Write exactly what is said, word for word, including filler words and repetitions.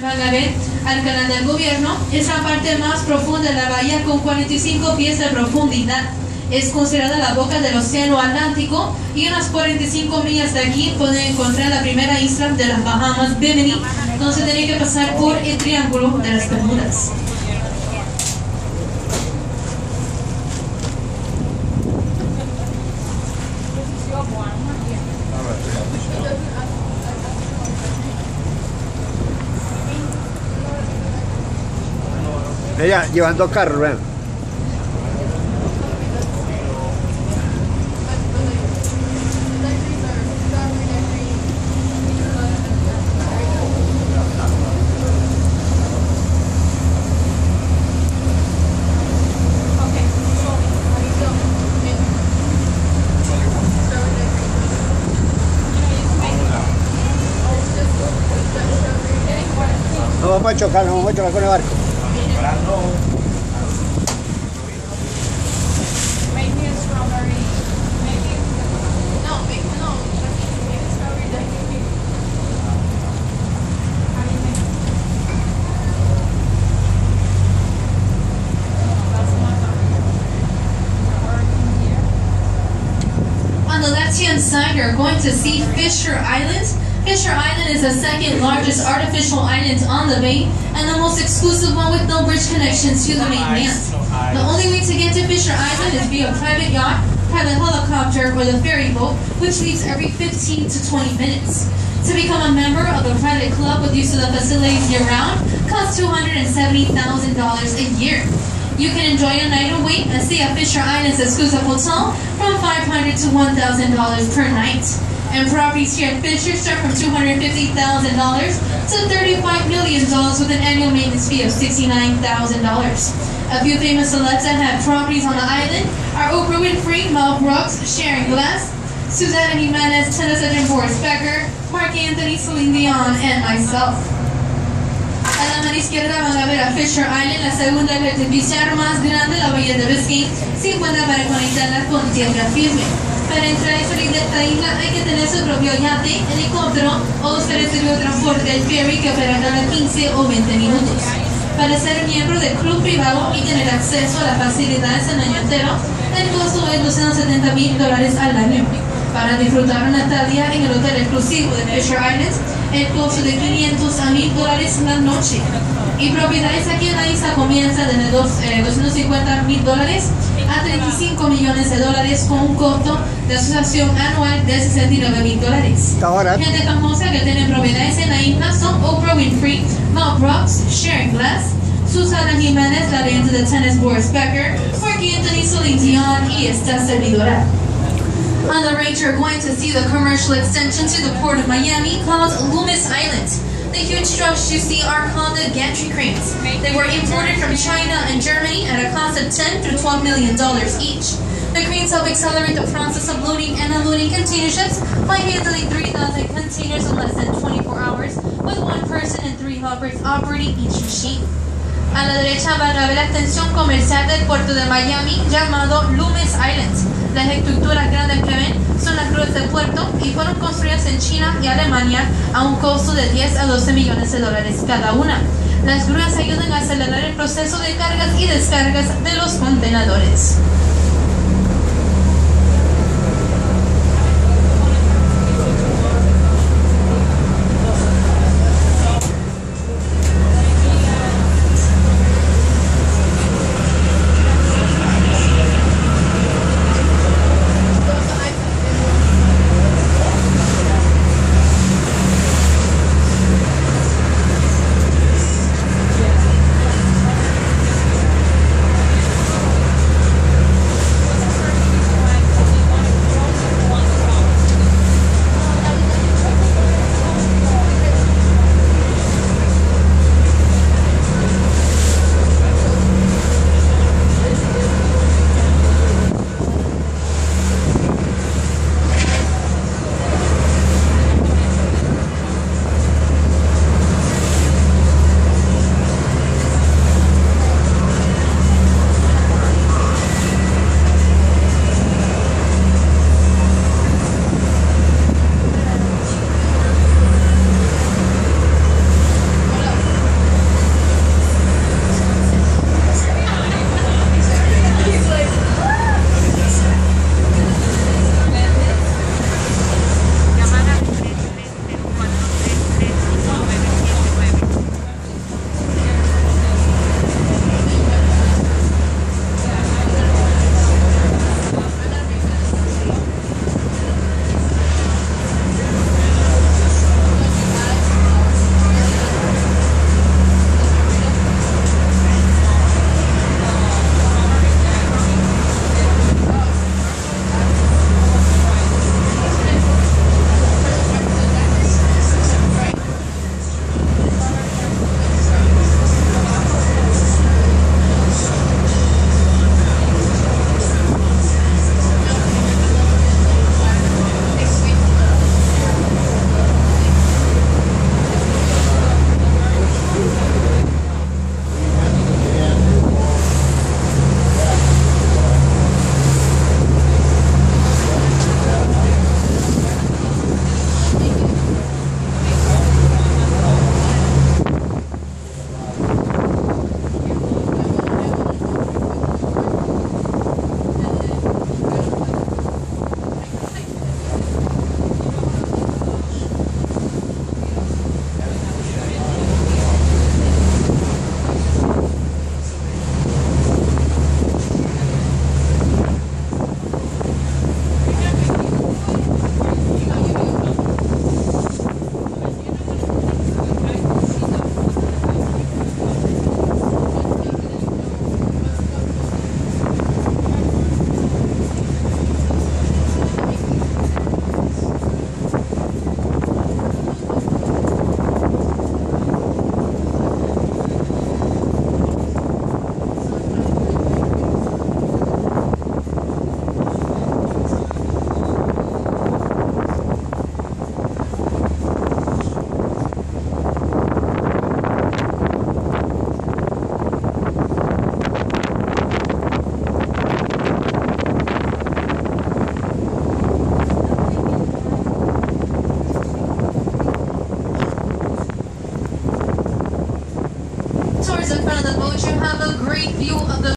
van a ver al canal del gobierno. Es la parte más profunda de la bahía con cuarenta y cinco pies de profundidad. Es considerada la boca del océano Atlántico y unas cuarenta y cinco millas de aquí pueden encontrar la primera isla de las Bahamas, Bimini, donde se tiene que pasar por el Triángulo de las Bermudas. Ella llevando carros, vean. No vamos a chocar, no vamos a chocar con el barco. On the left-hand side, you're going to see Fisher Island. Fisher Island is the second largest artificial island on the bay and the most exclusive one with no bridge connection to the mainland. The only way to get to Fisher Island is via private yacht, private helicopter, or the ferry boat, which leaves every fifteen to twenty minutes. To become a member of the private club with use of the facilities year-round costs two hundred seventy thousand dollars a year. You can enjoy a night away and stay at Fisher Island's exclusive hotel from five hundred dollars to one thousand dollars per night. And properties here at Fisher start from two hundred fifty thousand dollars to thirty-five million dollars with an annual maintenance fee of sixty-nine thousand dollars. A few famous celebs that have properties on the island are Oprah Winfrey, Mel Brooks, Sharon Glass, Susana Jimenez, tennis legend Boris Becker, Mark Anthony, Celine Dion, and myself. A la mano izquierda van a ver a Fisher Island, la segunda y artificial más grande de la bahía de Biscayne, se encuentra para conectarla con tierra firme. Para entrar y salir de esta isla hay que tener su propio yate, helicóptero o usar el servicio de transporte del ferry que opera cada quince o veinte minutos. Para ser miembro del club privado y tener acceso a las facilidades el año entero, el costo es doscientos setenta mil dólares al año. Para disfrutar una estadía en el hotel exclusivo de Fisher Island, el costo de quinientos a mil dólares la noche. Y propiedades aquí en la isla comienzan desde doscientos cincuenta mil dólares a treinta y cinco millones de dólares con un costo de asociación anual de sesenta y nueve mil dólares. Gente famosa que tiene propiedades en la isla son Oprah Winfrey, Mel Brooks, Sharon Glass, Susana Jimenez, la leyenda de tennis Boris Becker, Mark Anthony, Celine Dion y esta servidora. On the right, you're going to see the commercial extension to the port of Miami called Loomis Island. The huge trucks you see are called the gantry cranes. They were imported from China and Germany at a cost of ten to twelve million dollars each. The cranes help accelerate the process of loading and unloading container ships by handling three thousand containers in less than twenty-four hours, with one person and three helpers operating each machine. A la derecha van a ver la extensión comercial del puerto de Miami llamado Loomis Island. Las estructuras grandes que ven son las grúas del puerto y fueron construidas en China y Alemania a un costo de diez a doce millones de dólares cada una. Las grúas ayudan a acelerar el proceso de cargas y descargas de los contenedores. great view of the